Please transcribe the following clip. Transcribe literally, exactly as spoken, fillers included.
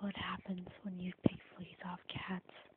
what happens when you take fleas off cats.